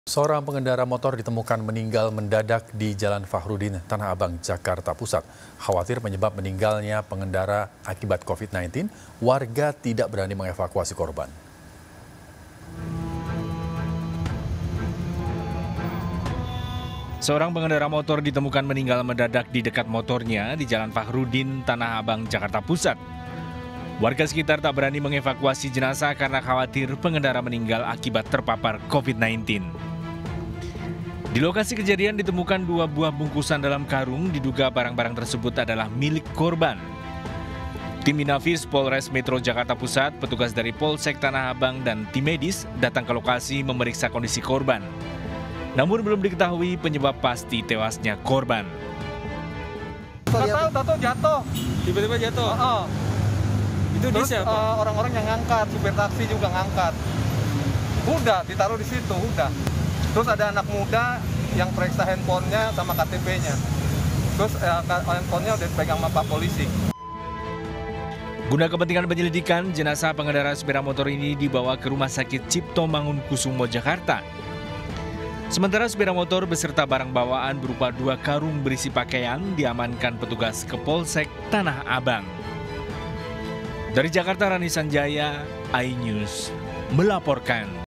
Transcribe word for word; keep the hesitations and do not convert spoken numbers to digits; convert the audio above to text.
Seorang pengendara motor ditemukan meninggal mendadak di Jalan Fahrudin, Tanah Abang, Jakarta Pusat. Khawatir penyebab meninggalnya pengendara akibat covid sembilan belas, warga tidak berani mengevakuasi korban. Seorang pengendara motor ditemukan meninggal mendadak di dekat motornya di Jalan Fahrudin, Tanah Abang, Jakarta Pusat. Warga sekitar tak berani mengevakuasi jenazah karena khawatir pengendara meninggal akibat terpapar covid sembilan belas. Di lokasi kejadian ditemukan dua buah bungkusan dalam karung, diduga barang-barang tersebut adalah milik korban. Tim Inafis Polres Metro Jakarta Pusat, petugas dari Polsek Tanah Abang dan tim medis datang ke lokasi memeriksa kondisi korban. Namun belum diketahui penyebab pasti tewasnya korban. Nggak tahu, tahu jatuh. Tiba-tiba jatuh? Oh, oh. Itu Terus dia siapa? uh, orang-orang yang ngangkat, supir taksi juga ngangkat. Udah, ditaruh di situ, udah. Terus ada anak muda yang periksa handphonenya sama K T P-nya. Terus uh, handphonenya udah dipegang sama Pak Polisi. Guna kepentingan penyelidikan, jenazah pengendara sepeda motor ini dibawa ke Rumah Sakit Cipto Mangunkusumo, Jakarta. Sementara sepeda motor beserta barang bawaan berupa dua karung berisi pakaian diamankan petugas ke Polsek Tanah Abang. Dari Jakarta, Rani Sanjaya, iNews melaporkan.